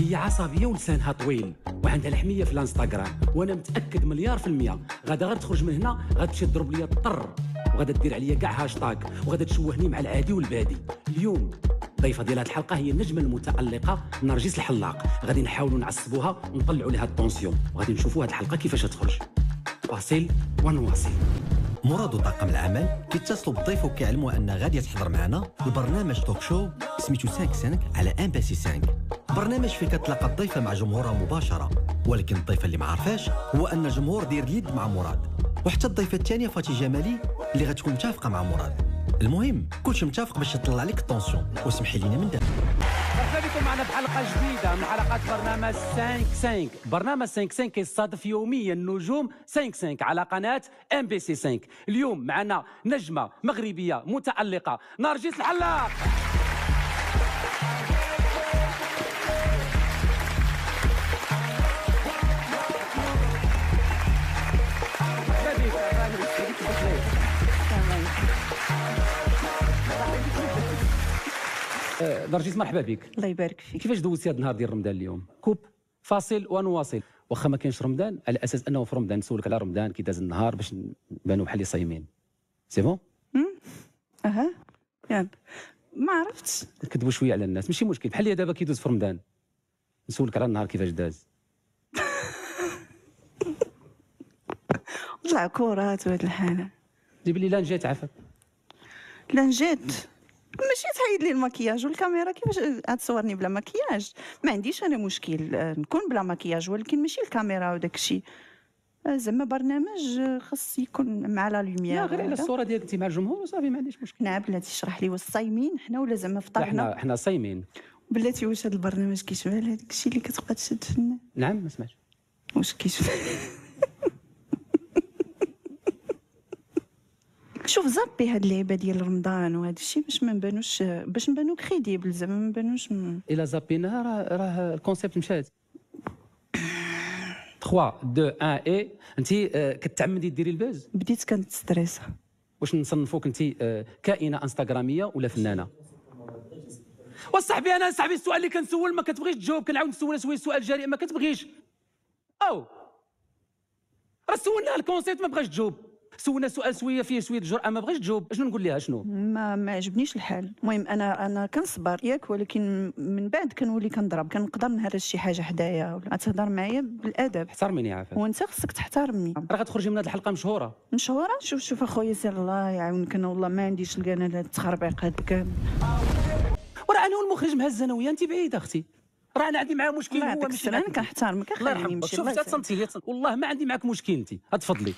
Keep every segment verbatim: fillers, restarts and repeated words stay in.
هي عصبيه ولسانها طويل وعندها الحميه في الانستغرام، وانا متاكد مليار في الميه غادا غير تخرج من هنا غتمشي تضرب ليا الطر وغادا دير عليا كاع هاشتاغ وغادا تشوهني مع العادي والبادي. اليوم الضيفه ديال هذه الحلقه هي النجمه المتالقه نرجس الحلاق. غادي نحاولوا نعصبوها ونطلعوا لها الطونسيون وغادي نشوفوا هذه الحلقه كيفاش تخرج. فاصل ونواصل. مراد وطاقم العمل كيتصلوا بالضيف وكيعلموا ان غادي تحضر معنا البرنامج توك شو سميتو خمسة خمسة على ام بي سي خمسة. برنامج فيه كتلاقى الضيفه مع جمهورها مباشره، ولكن الضيفه اللي ما عارفاش هو ان الجمهور داير اليد مع مراد، وحتى الضيفه الثانيه فاتي جمالي اللي غتكون متفقه مع مراد. المهم كلشي متفق باش يطلع عليك الطونسيون. واسمحي لينا من دابا. مرحبا بكم معنا في حلقه جديده من حلقات برنامج خمسة خمسة. برنامج خمسة خمسة كيستضيف يوميا نجوم خمسة خمسة على قناه ام بي سي خمسة. اليوم معنا نجمه مغربيه متالقه نرجس الحلاق. نرجس مرحبا بك. الله يبارك فيك. كيفاش دوزتي هذا النهار ديال رمضان اليوم؟ كوب فاصل ونواصل. واخا ما كاينش رمضان على اساس انه في رمضان نسولك على رمضان كي داز النهار باش نبانوا بحال اللي صايمين. سي بون؟ اها يلا ما عرفتش نكذبوا شويه على الناس ماشي مشكل. بحال لي دابا كيدوز في رمضان نسولك على النهار كيفاش داز. طلع كورات وهاد الحاله. جيب لي لا نجات عافاك. لا نجات ماشي تحيد لي المكياج والكاميرا. كيفاش غتصورني بلا مكياج؟ ما عنديش انا مشكل نكون بلا مكياج، ولكن ماشي الكاميرا وداك الشيء. زعما برنامج خاص يكون مع لا لوميير. لا غير على الصوره ديالك انت مع الجمهور وصافي ما عنديش مشكل. نعم بلاتي اشرح لي واش صايمين حنا ولا زعما فطرنا؟ حنا حنا صايمين بلاتي. واش هذا البرنامج كيشبه لهذاك الشيء اللي كتبقى تشد في الناس؟ نعم ما سمعتش. واش كيشبه؟ شوف زابي هاد اللعيبه ديال رمضان وهذا الشيء باش ما نبانوش باش نبانو كريديبل زعما ما نبانوش م... الا زابيناها راه راه الكونسيبت مشات. ثلاثة اثنين واحد اي انت كتعمدي ديري الباز؟ بديت كنتستريس. واش نصنفوك انت كائنه انستغراميه ولا فنانه؟ وصاحبي انا صاحبي السؤال اللي كنسول ما كتبغيش تجاوب كنعاود نسول شويه سؤال جاري ما كتبغيش. او راه سولنا الكونسيبت ما بغاش تجاوب، سولنا سؤال شويه فيه شويه جرأه ما بغاش تجاوب. شنو نقول لها شنو؟ ما ما عجبنيش الحال. المهم انا انا كنصبر ياك، ولكن من بعد كنولي كنضرب. كنقدر نهرس شي حاجه حدايا ولا تهضر معايا بالادب. احترميني عافاك. وانت خصك تحترمني. راه غتخرجي من هذه الحلقه مشهوره. مشهوره؟ شوف شوف اخويا سير الله يعاونك. انا والله ما عنديش الكان هذا التخربيق هذا كامل. وراه انا والمخرج مهز انا وياه انت بعيده اختي. راه انا عندي معاه مشكل هو ماشي. انا كنحترمك. الله يرحمك. شوف حتى تصنتي والله ما عندي معاك مشكل انت. تفضلي.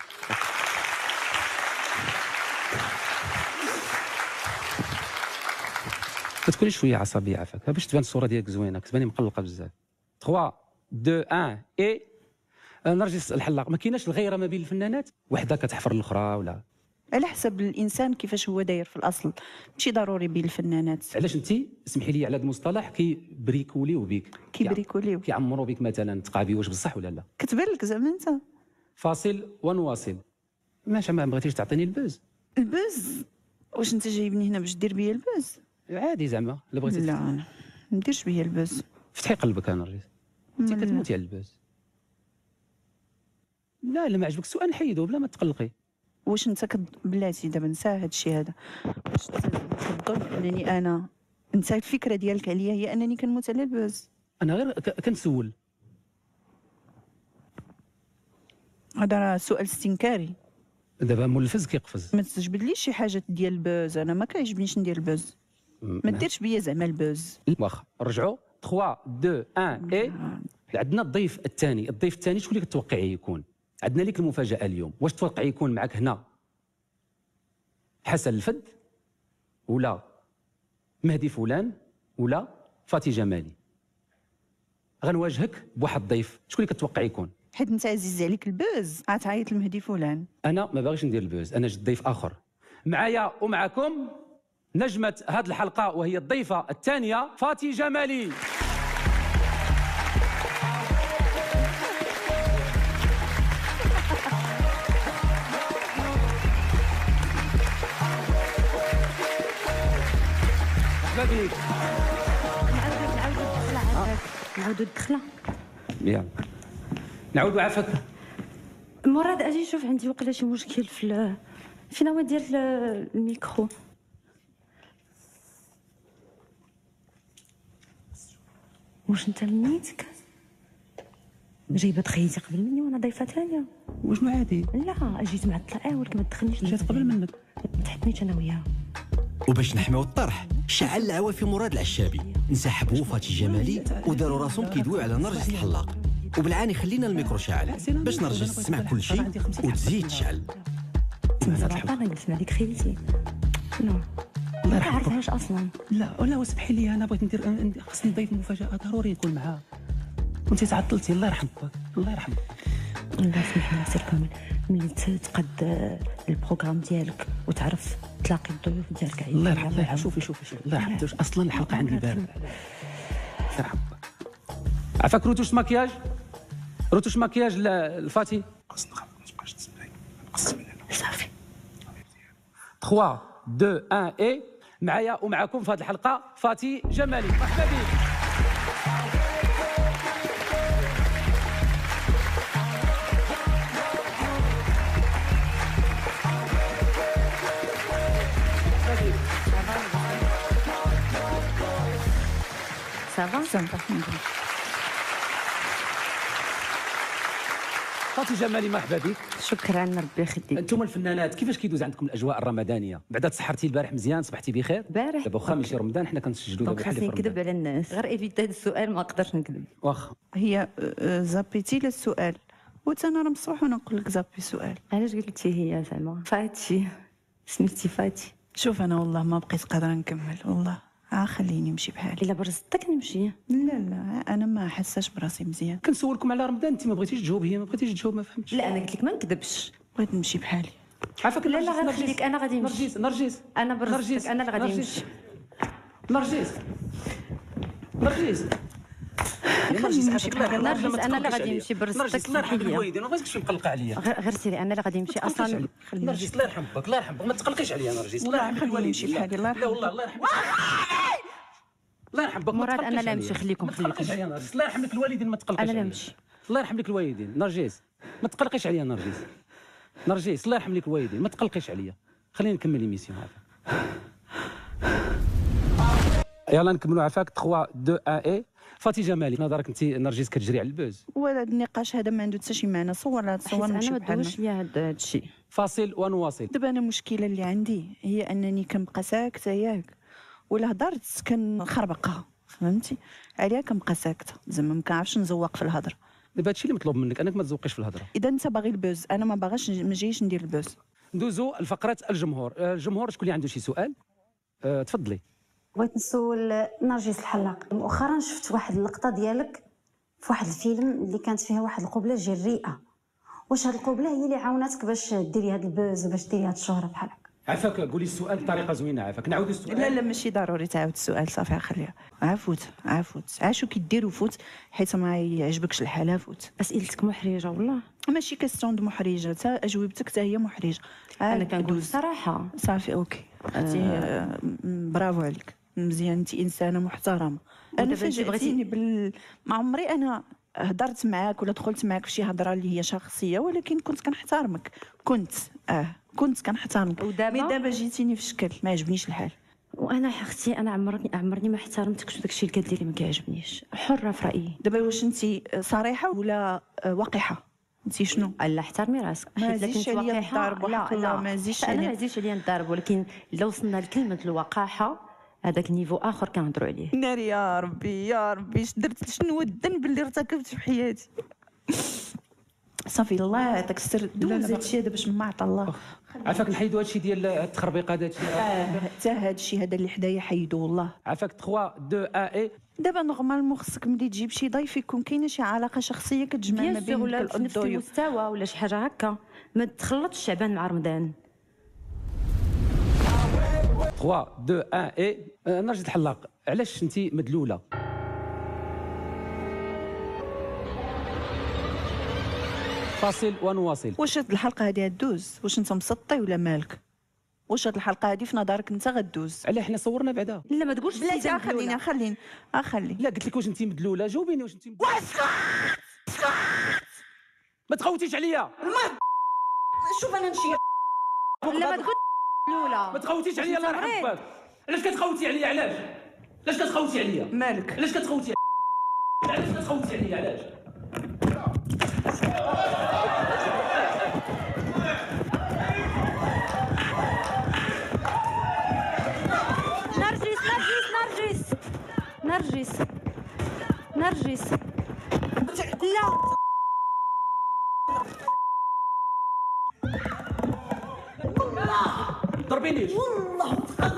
كتكوني شويه عصبيه عافاك باش تبان الصوره ديالك زوينه. كتباني مقلقه بزاف. ثلاثة اثنين واحد اي نرجس الحلاق. ما كايناش الغيره ما بين الفنانات، وحده كتحفر الاخرى ولا على حسب الانسان كيفاش هو داير في الاصل. ماشي ضروري بين الفنانات. علاش انت اسمحي لي على هذا المصطلح كيبريكوليو بك؟ كيبريكوليو كيعمروا بك مثلا تقابي. واش بصح ولا لا؟ كتبان لك زعما انت. فاصل ونواصل. ماشي ما بغيتيش تعطيني البوز؟ البوز؟ واش انت جايبني هنا باش دير بيا البوز؟ عادي زعما لا بغيتي. لا انا ما نديرش بيا البوز. فتحي قلبك انا رجيت. انت كتموتي على البوز. لا الا ما عجبك السؤال نحيدو بلا ما تقلقي. واش انت كد... بلاتي دابا نسى هذا الشيء هذا. واش كتظن انني انا انت الفكره ديالك عليا هي انني كنموت على البوز؟ انا غير ك... كنسول. هذا راه سؤال استنكاري. دابا ملفز كيقفز. ما تجبدليش شي حاجه ديال البوز. انا ما كيعجبنيش ندير البوز. ما ديرش بيا زعما البوز. واخا رجعوا ثلاثة اثنين واحد اي. عندنا الضيف الثاني. الضيف الثاني شكون اللي كتوقعي يكون؟ عندنا لك المفاجاه اليوم. واش توقعي يكون معك هنا حسن الفد ولا مهدي فلان ولا فاتي جمالي؟ غنواجهك بواحد الضيف. شكون اللي كتوقع يكون؟ حيت انت عزيز عليك البوز غتعيط لمهدي فلان. انا ما باغيش ندير البوز. انا جد ضيف اخر معايا ومعكم نجمه هذه الحلقه وهي الضيفه الثانيه فاتي جمالي. مرحبا بك. نعاود نعاود ندخل عندك. نعاودو الدخله. يلا نعاودوا عافاك. مراد اجي شوف عندي وقيلا شي مشكل في ال... فين هو ديال الميكرو. واش انت منيتك جايبه تخيتي قبل مني وانا ضيفه ثانيه؟ وشنو عادي؟ لا جيت معطله ولكن ما تدخلنيش. جات قبل منك. ما تحطنيش انا وياها. وباش نحميو الطرح شعل العوافي مراد العشابي، انسحبوا فاتي جمالي وداروا راسهم كيدويو على نرجس الحلاق. وبالعاني خلينا الميكرو شاعل باش نرجس تسمع كل شيء وتزيد تشعل. انا نسمع ديك خيتي. نو الله ما يرحمك. عرفتهاش اصلا. لا ولا وسمحي لي انا بغيت ندير خصني نضيف مفاجاه ضروري نكون معها. كنتي تعطلتي. الله يرحمك الله يرحمك. الله يسمح لي سير كامل ملي تقد البروغرام ديالك وتعرف تلاقي الضيوف ديالك. الله يرحمك. الله يرحمك. شوفي شوفي شوفي الله يرحمك. اصلا الحلقه عندي البارح. الله يرحمك. عفاك روتوش ماكياج روتوش ماكياج الفاتي. صافي. ثلاثة اثنين واحد اي معايا ومعاكم في هذه الحلقه فاتي جمالي. مرحبا بك. صافا سامبا الحمد لله. فاتي جمالي مرحبا بك. شكرا ربي يخليك. انتم الفنانات كيفاش كيدوز عندكم الاجواء الرمضانيه؟ بعدا تسحرتي البارح مزيان صبحتي بخير؟ البارح دابا واخا ماشي رمضان حنا كنسجلوا دونك دابا بحال خاصني في نكذب رمضان. على الناس. غير ايفيتا هذا السؤال ما نقدرش نكذب. واخا هي آه، زابيتي للسؤال وأنا راه مصروح ونقول لك زابي سؤال. علاش قلتي هي زعما فاتي سميتي فاتي؟ شوف انا والله ما بقيت قادره نكمل والله. اه خليني نمشي بحالي. الا برزتك نمشي. لا لا انا ما حاساش براسي مزيان. كنسولكم على رمضان انت ما بغيتيش تجاوب هي ما بغيتيش تجاوب ما فهمتش. لا انا قلت لك ما نكذبش. بغيت نمشي بحالي. عافاك. لا لا غير خليك انا غادي نمشي. نرجيس نرجيس انا نرجيس برزتك انا اللي غادي نمشي. نرجيس نرجيس خليني نمشي بحالي. نرجس انا اللي غادي نمشي برزتك. نرجيس الله يرحمك الوالدين ما بغيتكش مقلقه عليا. غير غير سيري انا اللي غادي نمشي اصلا. نرجيس الله يرحمك الله يرحمك ما تقلقيش عليا نرجيس. الله يرحمك خليني الوالدين. نمشي بحالي. الله لا يرحمك. والله الله يرحمك الله يرحمك. ما مراد تقلقيش انا لا عليا. نمشي خليكم ما تقلقيش خليكم. عليا نرجيس. الله يرحم لك الوالدين ما تقلقيش انا لا عليا. نمشي. الله يرحم لك الوالدين نرجيس ما تقلقيش عليا نرجيس. نرجيس الله يرحم لك الوالدين ما تقلقيش عليا. خلينا نكمل ليميسيون هذا. يلا نكملوا عفاك. ثلاثة اثنين واحد اي فاتي جمالي نظرك انت نرجيس كتجري على البوز. ولا النقاش هذا ما عنده حتى شي معنى. صور لا تصور حيت نمشي انا ما بحالنا. دوش ليا هذا الشيء. فاصل ونواصل. دابا انا المشكله اللي عندي هي انني كنبقى ساكته ياك ولا هضرت كنخربقها فهمتي عليا كنبقى ساكته زعما ما كنعرفش نزوق في الهضره. دابا هادشي اللي مطلوب منك انك ما تزوقيش في الهضره. اذا انت باغي البوز انا ما باغاش ما جايش ندير البوز. ندوزو لفقره الجمهور. الجمهور شكون اللي عنده شي سؤال؟ أه تفضلي. بغيت نسول نرجس الحلاق. مؤخرا شفت واحد اللقطه ديالك في واحد الفيلم اللي كانت فيها واحد القبله جريئه. واش هاد القبله هي اللي عاوناتك باش ديري هاد البوز وباش ديري هاد الشهره بحال هكا؟ عفاك قولي السؤال بطريقه زوينه. عفاك نعاودو السؤال. لا لا ماشي ضروري تعاود السؤال صافي خليها. عافوت عافوت عاشو كيديروا فوت حيت ما يعجبكش الحال. فوت. اسئلتك محرجه والله. ماشي كاستوند محرجه تا اجوبتك حتى هي محرجه. انا كنقول دوز. الصراحه. صافي اوكي. آه. برافو عليك مزيان. انت انسانه محترمه. انا ودابا انت فاجأتيني بال ما عمري انا هضرت معاك ولا دخلت معاك في شي هضره اللي هي شخصيه ولكن كنت كنحترمك. كنت اه كنت كنحترمك. ودابا؟ مي دابا جيتيني في شكل ما عجبنيش الحال. وانا اختي انا عمرني عمرني ما احترمتكش وداكشي اللي كديري ما كيعجبنيش. حره في رايي. دابا واش انت صريحه ولا وقحه؟ انت شنو؟ لا احترمي راسك. ما حيت إلا زيدش كنت عليا وقيحة- الضرب لا وحق الله لا ما زيدش انا عليا. ما زيدش عليا الضرب ولكن الا وصلنا لكلمه الوقاحه هذاك نيفو اخر كنهضروا عليه. ناري يا ربي يا ربي اش درت شنو الذنب اللي ارتكبت في حياتي. صافي الله يعطيك السر. دوز هادشي هذا باش ما عطى الله. عفاك نحيدو هادشي ديال التخربيق هذا. اه حتى هادشي هذا اللي حدايا حيدو والله. عفاك ثلاثة اثنين واحد اي دابا نورمالمون خصك ملي تجيب شي ضيف يكون كاينه شي علاقه شخصيه كتجمع ما بيان سور بين ولا في نفس الضيوف. المستوى ولا شي حاجه هكا. ما تخلطش شعبان مع رمضان. ثلاثة اثنين واحد اي نرجس الحلاق علاش انت مدلوله؟ فاصل ونواصل. واش هاد الحلقه هادي دوز واش انت مسطي ولا مالك؟ واش هاد الحلقه هادي في نظرك انت غدوز؟ علاه حنا صورنا بعدا. لا ما تقولش بلاتي السيدة خليني مدلولة. خليني اخلي. لا قلت لك واش انت مدلوله، جاوبيني واش انت مدلولة. ما تخوتيش عليا. شوف انا نمشي. لا ما تقولش مدلولة. ما تخوتيش عليا الله يرحم باك. علاش كتخوتي عليا علاش؟ علاش كتخوتي عليا؟ مالك؟ علاش كتخوتي عليا؟ علاش كتخوتي عليا علاش؟ نرجس نرجس نرجس نرجس نرجس لا ضربينيش والله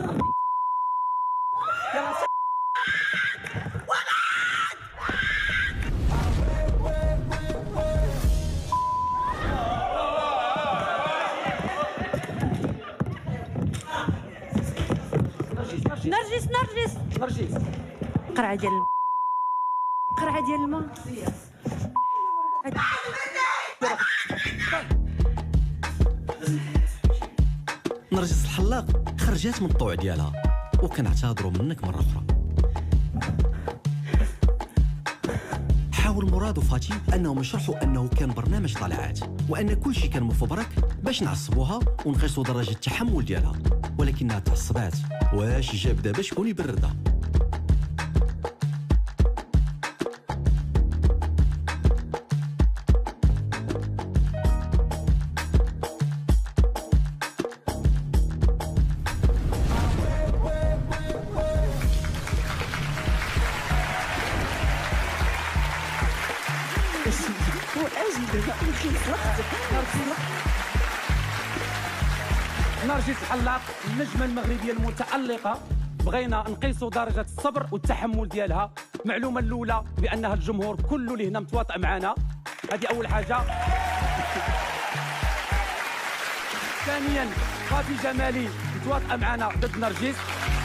نرجس نرجس نرجس قرعة ديال الماء قرعة ديال الماء نرجس الحلاق خرجات من الطوع ديالها وكنعتذروا منك مره اخرى. حاول مراد وفاتي انهم يشرحوا انه كان برنامج طلعات وان كل شيء كان مفبرك باش نعصبوها ونقيسوا درجه التحمل ديالها، ولكنها تعصبات. واش جاب دابا شكون يبردها؟ نرجس الحلاق النجمه المغربيه المتالقه، بغينا نقيسوا درجه الصبر والتحمل ديالها. المعلومه الاولى بانها الجمهور كله اللي هنا متواطئ معنا، هذه اول حاجه. ثانيا فاتي جمالي متواطئه معنا ضد نرجس.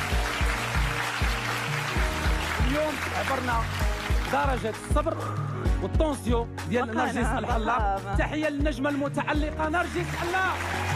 اليوم عبرنا درجه الصبر والطونسيو ديال نرجس الحلاق. تحيه للنجمه المتالقه نرجس الحلاق.